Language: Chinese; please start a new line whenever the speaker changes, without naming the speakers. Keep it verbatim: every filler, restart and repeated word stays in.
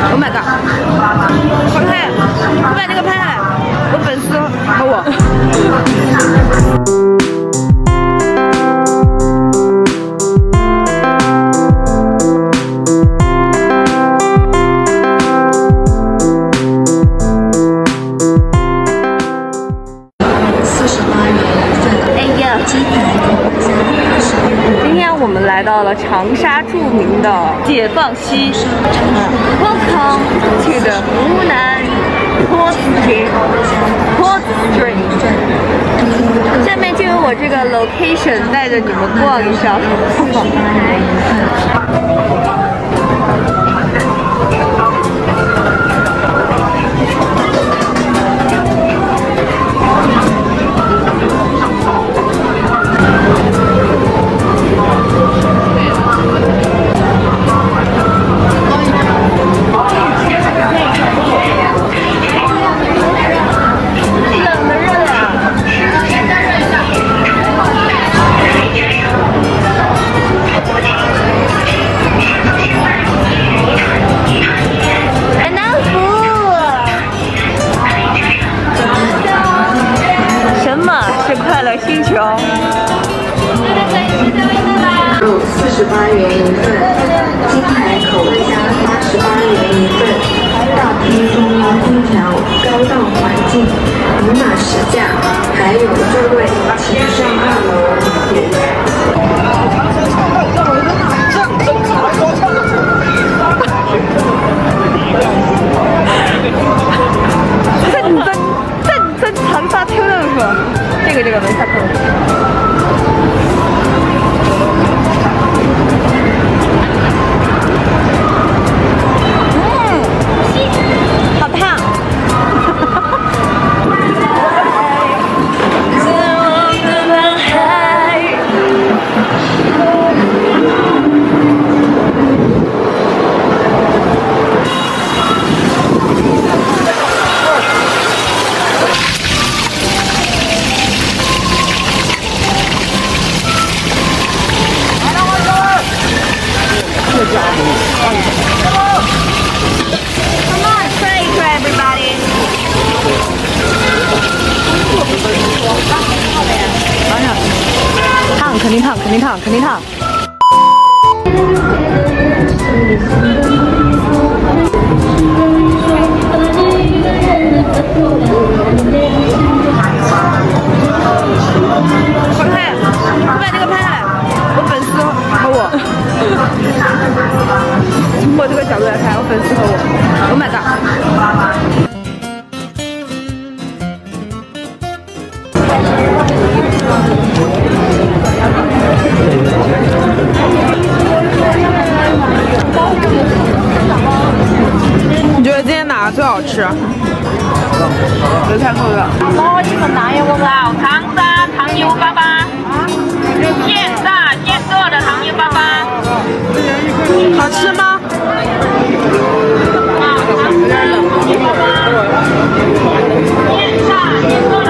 Oh my god！ 快拍，快把这个拍下来，我粉丝和我。
四十八元一份。哎呀，鸡排口香二十元。
今天我们来到了长沙著名的解放西。Welcome to the 湖南 Port Street Port Street。下面就由我这个 location 带着你们逛一下。星球，
肉四十八元一份，鸡排口香八十八元一份，大厅中央空调，高档环境，明码实价，还有座位，请上二楼。
认真认真长沙挑任何，这个这个没啥可能。Come on, pray for everybody. 烫，肯定烫，肯定烫，肯定烫。快拍，快把这个拍下来，我粉丝和我。通过这个角度来看，我粉丝和我。Oh my god！ 你觉得今天哪个最好吃？油菜扣的。
哦，你们哪有我老长沙糖油粑粑，现炸现做的糖油粑粑，
好吃吗？
啊，糖油粑粑，现炸现做。